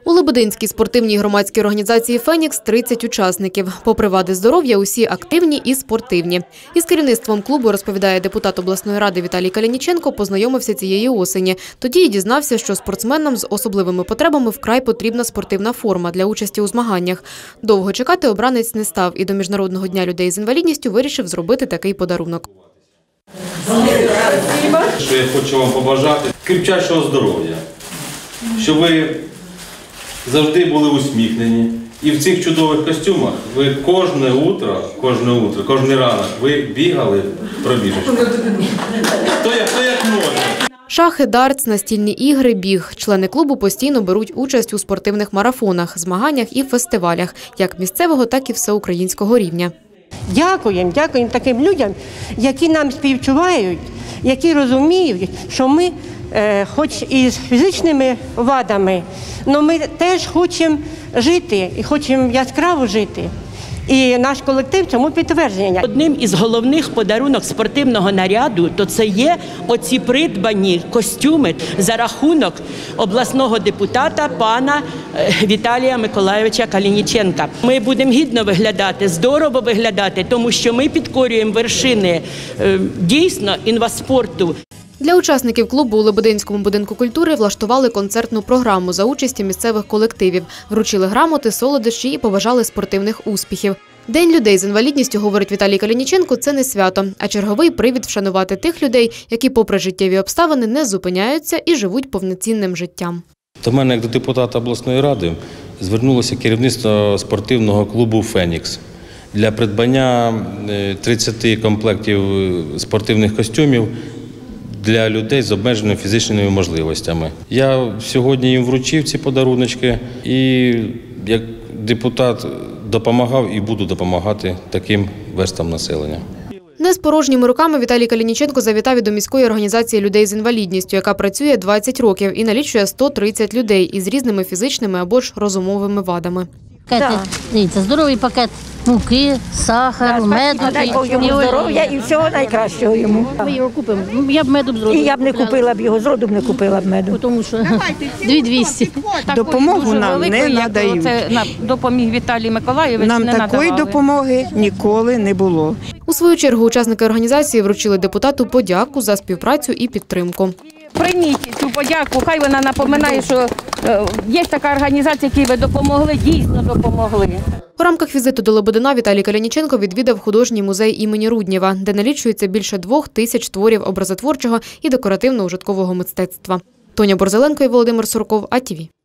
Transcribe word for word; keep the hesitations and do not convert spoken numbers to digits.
У Лебединській спортивній громадській організації «Фенікс» тридцять учасників. Попри вади здоров'я, усі активні і спортивні. Із керівництвом клубу, розповідає депутат обласної ради Віталій Калініченко, познайомився цієї осені. Тоді й дізнався, що спортсменам з особливими потребами вкрай потрібна спортивна форма для участі у змаганнях. Довго чекати обранець не став і до Міжнародного дня людей з інвалідністю вирішив зробити такий подарунок. Що я хочу вам побажати – крепчайшого здоров'я, щоб ви завжди були усміхнені. І в цих чудових костюмах ви кожне утро, кожне утро, кожен ранок ви бігали пробіжечку. Хто як, хто як може. Шахи, дартс, настільні ігри, біг. Члени клубу постійно беруть участь у спортивних марафонах, змаганнях і фестивалях, як місцевого, так і всеукраїнського рівня. Дякуємо, дякуємо таким людям, які нам співчувають, які розуміють, що ми, е, хоч і з фізичними вадами, але ми теж хочемо жити і хочемо яскраво жити. І наш колектив цьому підтвердження. Одним із головних подарунок спортивного наряду то це є оці придбані костюми за рахунок обласного депутата пана Віталія Миколайовича Калініченка. Ми будемо гідно виглядати, здорово виглядати, тому що ми підкорюємо вершини дійсно інваспорту. Для учасників клубу у Лебединському будинку культури влаштували концертну програму за участі місцевих колективів, вручили грамоти, солодощі і побажали спортивних успіхів. День людей з інвалідністю, говорить Віталій Калініченко, це не свято, а черговий привід вшанувати тих людей, які попри життєві обставини не зупиняються і живуть повноцінним життям. До мене, як до депутата обласної ради, звернулося керівництво спортивного клубу «Фенікс» для придбання тридцяти комплектів спортивних костюмів для людей з обмеженими фізичними можливостями. Я сьогодні їм вручив ці подаруночки і як депутат допомагав і буду допомагати таким верстам населення. Не з порожніми руками Віталій Калініченко завітав і до міської організації людей з інвалідністю, яка працює двадцять років і налічує сто тридцять людей із різними фізичними або ж розумовими вадами. Пакети, дивіться, здоровий пакет муки, сахару, меду. Дай Бог йому здоров'я і всього найкращого йому. Ми його купимо. Я б меду б зроду. І я б не купила б його, зроду б не купила б меду. Тому що дві двісті. Допомогу нам не надають. Це допоміг Віталій Миколайович. Нам такої допомоги ніколи не було. У свою чергу учасники організації вручили депутату подяку за співпрацю і підтримку. Прийміть цю подяку, хай вона напоминає, що є така організація, які ви допомогли, дійсно допомогли. У рамках візиту до Лебедина Віталій Калініченко відвідав художній музей імені Руднєва, де налічується більше двох тисяч творів образотворчого і декоративно-ужиткового мистецтва. Тоня Борзеленко і Володимир Сурков, А Ті Ві.